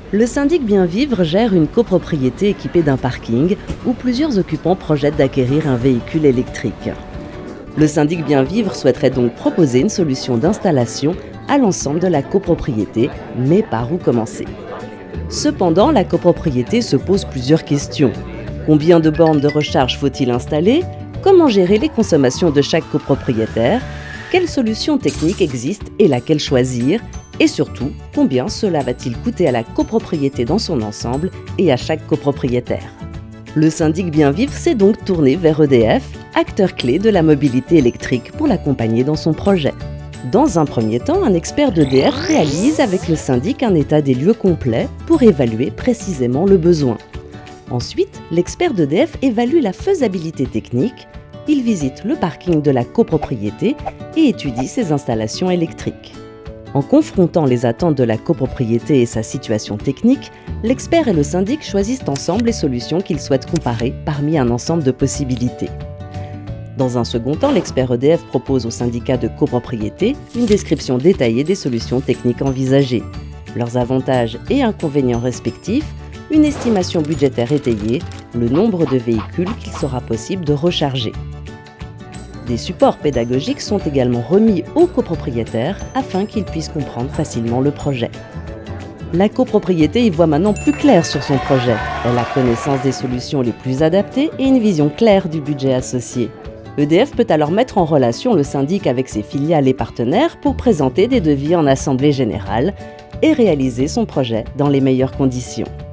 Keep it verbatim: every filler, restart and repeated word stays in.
Le syndic Bien Vivre gère une copropriété équipée d'un parking où plusieurs occupants projettent d'acquérir un véhicule électrique. Le syndic Bien Vivre souhaiterait donc proposer une solution d'installation à l'ensemble de la copropriété, mais par où commencer? Cependant, la copropriété se pose plusieurs questions. Combien de bornes de recharge faut-il installer? Comment gérer les consommations de chaque copropriétaire? Quelle solution technique existe et laquelle choisir? Et surtout, combien cela va-t-il coûter à la copropriété dans son ensemble et à chaque copropriétaire? Le syndic Bien Vivre s'est donc tourné vers E D F, acteur clé de la mobilité électrique, pour l'accompagner dans son projet. Dans un premier temps, un expert d'E D F réalise avec le syndic un état des lieux complet pour évaluer précisément le besoin. Ensuite, l'expert d'E D F évalue la faisabilité technique, il visite le parking de la copropriété et étudie ses installations électriques. En confrontant les attentes de la copropriété et sa situation technique, l'expert et le syndic choisissent ensemble les solutions qu'ils souhaitent comparer parmi un ensemble de possibilités. Dans un second temps, l'expert E D F propose au syndicat de copropriété une description détaillée des solutions techniques envisagées, leurs avantages et inconvénients respectifs, une estimation budgétaire étayée, le nombre de véhicules qu'il sera possible de recharger. Des supports pédagogiques sont également remis aux copropriétaires afin qu'ils puissent comprendre facilement le projet. La copropriété y voit maintenant plus clair sur son projet. Elle a connaissance des solutions les plus adaptées et une vision claire du budget associé. E D F peut alors mettre en relation le syndic avec ses filiales et partenaires pour présenter des devis en assemblée générale et réaliser son projet dans les meilleures conditions.